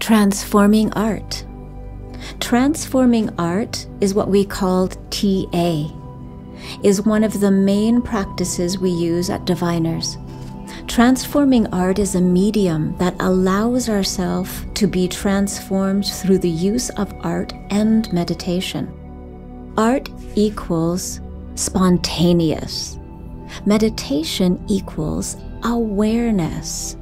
Transforming art. Transforming art is what we called TA, is one of the main practices we use at Diviners. Transforming art is a medium that allows ourselves to be transformed through the use of art and meditation. Art equals spontaneous. Meditation equals awareness.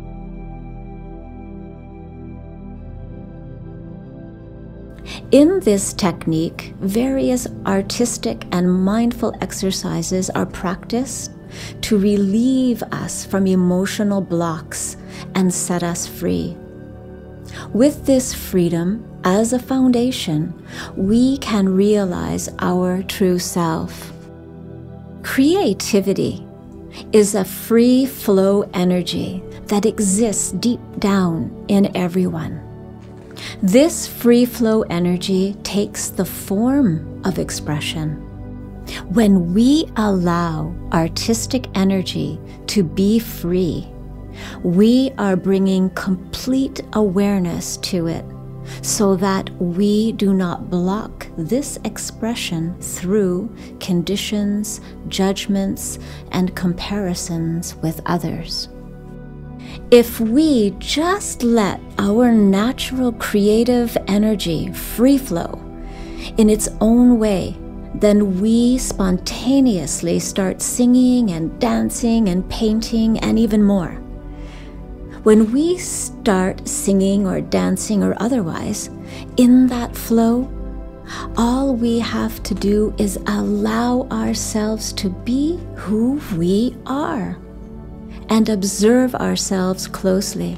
In this technique, various artistic and mindful exercises are practiced to relieve us from emotional blocks and set us free. With this freedom as a foundation, we can realize our true self. Creativity is a free flow energy that exists deep down in everyone. This free flow energy takes the form of expression. When we allow artistic energy to be free, we are bringing complete awareness to it so that we do not block this expression through conditions, judgments, and comparisons with others. If we just let our natural creative energy free flow in its own way, then we spontaneously start singing and dancing and painting and even more. When we start singing or dancing or otherwise, in that flow, all we have to do is allow ourselves to be who we are and observe ourselves closely.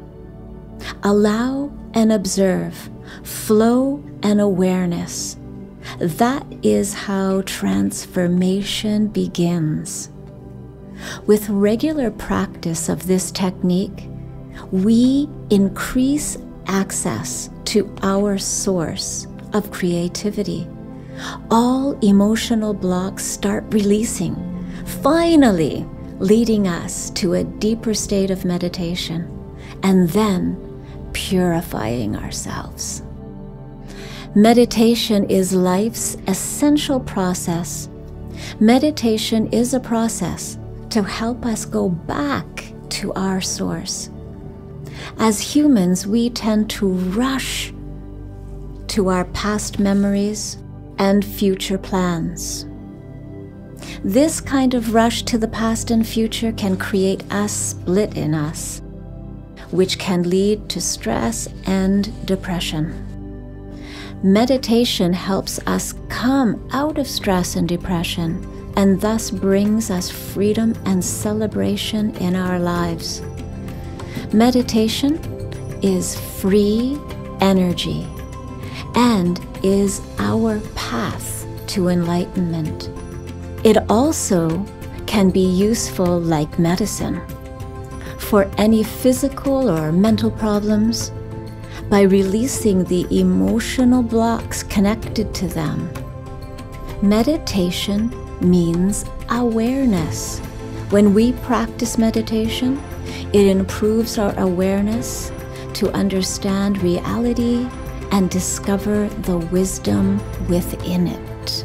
Allow and observe, flow and awareness. That is how transformation begins. With regular practice of this technique, we increase access to our source of creativity. All emotional blocks start releasing, finally leading us to a deeper state of meditation, and then purifying ourselves. Meditation is life's essential process. Meditation is a process to help us go back to our source. As humans, we tend to rush to our past memories and future plans. This kind of rush to the past and future can create a split in us, which can lead to stress and depression. Meditation helps us come out of stress and depression, and thus brings us freedom and celebration in our lives. Meditation is free energy and is our path to enlightenment. It also can be useful like medicine for any physical or mental problems by releasing the emotional blocks connected to them. Meditation means awareness. When we practice meditation, it improves our awareness to understand reality and discover the wisdom within it.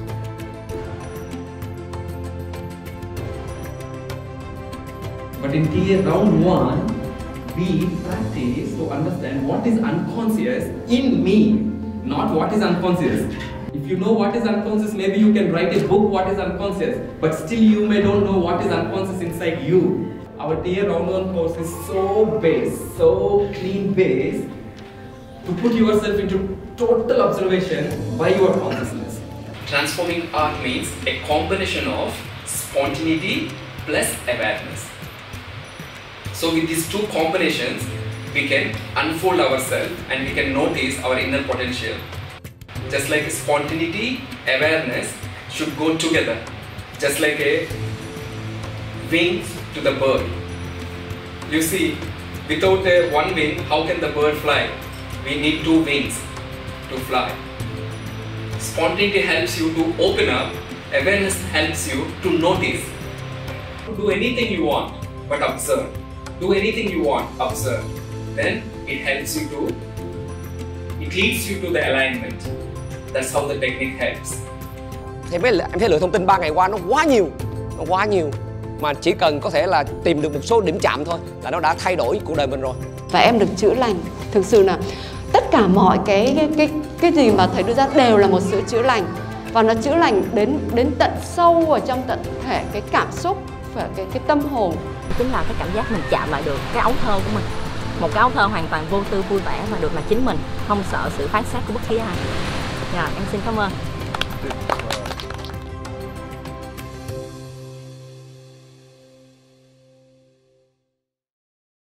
But in TA round 1, we practice to understand what is unconscious in me, not what is unconscious. If you know what is unconscious, maybe you can write a book what is unconscious, but still you may don't know what is unconscious inside you. Our TA round 1 course is so base, so clean base, to put yourself into total observation by your consciousness. Transforming art means a combination of spontaneity plus awareness. So with these two combinations, we can unfold ourselves and we can notice our inner potential. Just like spontaneity, awareness should go together. Just like a wings to the bird. You see, without one wing, how can the bird fly? We need two wings to fly. Spontaneity helps you to open up. Awareness helps you to notice. Do anything you want, but observe. Do anything you want, observe. Then it helps you to, it leads you to the alignment. That's how the technique helps. Thì em thấy lượng thông tin 3 ngày qua nó quá nhiều, mà chỉ cần có thể là tìm được một số điểm chạm thôi là nó đã thay đổi cuộc đời mình rồi. Và em được chữa lành. Thực sự là tất cả mọi cái gì mà thầy đưa ra đều là một sự chữa lành, và nó chữa lành đến tận sâu ở trong tận thể cái cảm xúc và cái tâm hồn. Chính là cái cảm giác mình chạm lại được cái ấu thơ của mình, một cái ấu thơ hoàn toàn vô tư vui vẻ và được là chính mình, không sợ sự phán xét của bất kỳ ai. Dạ, em xin cảm ơn.